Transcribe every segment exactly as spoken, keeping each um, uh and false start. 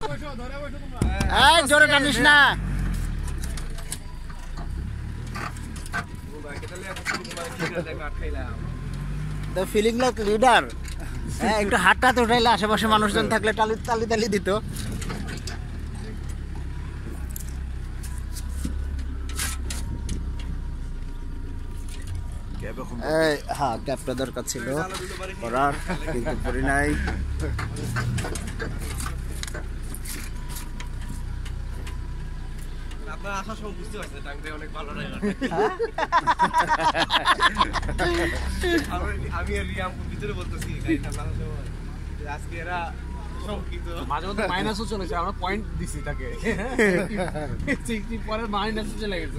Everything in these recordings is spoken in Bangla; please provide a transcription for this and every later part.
এই জোরে টানিস না। তো ফিলিং লাইক লিডার। হ্যাঁ, একটু হাতটা তো উঠাইলে আশেপাশে মানুষজন থাকলে টালি তালি তালি দিত। হ্যাঁ, ক্যাবটা দরকার ছিল করার, কিন্তু করি নাই। আমি ভিতরে বলতেছি আজকে এরা মাঝে মধ্যে মাইনাসও চলেছে, আমরা পয়েন্ট দিছি তাকে, পরে মাইনাস চলে গেছে।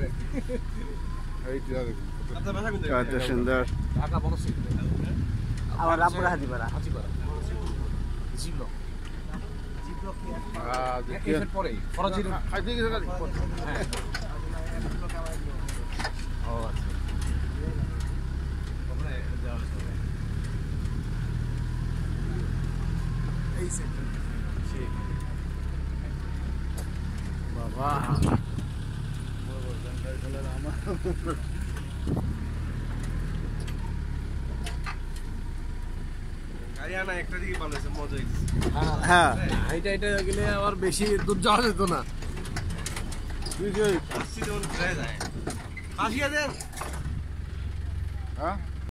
কত সুন্দর। ঢাকা বড় সিটি আবার রামপুরা হাজিপাড়া হাজিপাড়া জিবল জিবল কি আ এর পরে ফরাজির খাইতে গেছে গাড়ি। হ্যাঁ ও আচ্ছা ওখানে যাওয়া হবে এই সেন্টার সেই বাবা বড় জঙ্গল চলে আমার গাড়িয়ানা একটা দিকে বানাইছে, মজা হইছে। হ্যাঁ, এইটা এটা গেলে আবার বেশি দূর যাওয়া যেত না। তুই কি আসছি যখন ঘুরে যায় আসিয়া দেন। হ্যাঁ